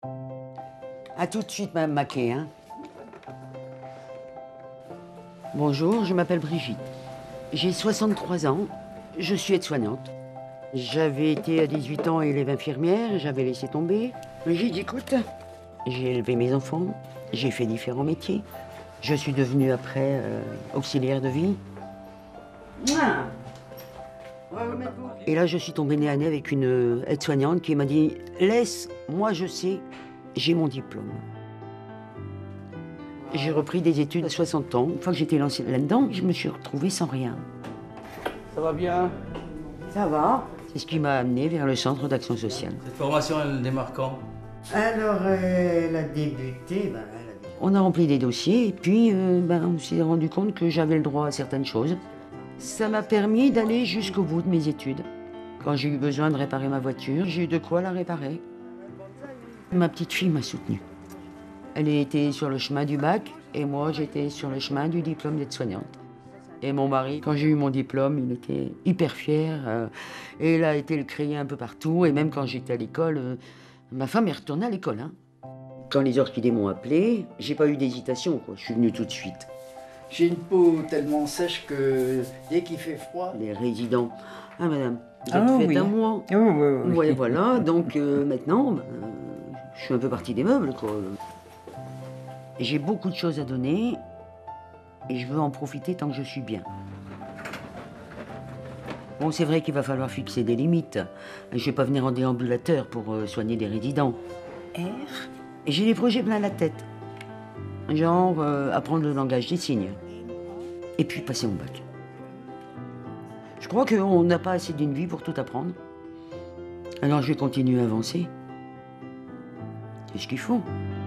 À tout de suite, Madame Maquet. Hein. Bonjour, je m'appelle Brigitte. J'ai 63 ans, je suis aide-soignante. J'avais été à 18 ans élève infirmière, j'avais laissé tomber. Brigitte, écoute, j'ai élevé mes enfants, j'ai fait différents métiers. Je suis devenue après auxiliaire de vie. Et là, je suis tombée nez à nez avec une aide-soignante qui m'a dit « Laisse, moi je sais, j'ai mon diplôme ». J'ai repris des études à 60 ans. Une fois que j'étais lancée là-dedans, je me suis retrouvée sans rien. Ça va bien? Ça va. C'est ce qui m'a amenée vers le centre d'action sociale. Cette formation, elle démarre quand? Alors, elle a débuté... On a rempli des dossiers et puis on s'est rendu compte que j'avais le droit à certaines choses. Ça m'a permis d'aller jusqu'au bout de mes études. Quand j'ai eu besoin de réparer ma voiture, j'ai eu de quoi la réparer. Ma petite fille m'a soutenue. Elle était sur le chemin du bac et moi, j'étais sur le chemin du diplôme d'aide-soignante. Et mon mari, quand j'ai eu mon diplôme, il était hyper fier. Et il a été le crier un peu partout. Et même quand j'étais à l'école, ma femme est retournée à l'école. Hein. Quand les orchidées m'ont appelé, j'ai pas eu d'hésitation, quoi. Je suis venue tout de suite. J'ai une peau tellement sèche que dès qu'il fait froid... Les résidents, ah madame, vous êtes faite à moi. Oh, oui. Ouais, voilà, donc maintenant, je suis un peu partie des meubles, quoi. J'ai beaucoup de choses à donner et je veux en profiter tant que je suis bien. Bon, c'est vrai qu'il va falloir fixer des limites. Je ne vais pas venir en déambulateur pour soigner des résidents. Et j'ai des projets plein la tête. Genre apprendre le langage des signes. Et puis passer mon bac. Je crois qu'on n'a pas assez d'une vie pour tout apprendre. Alors je vais continuer à avancer. C'est ce qu'il faut.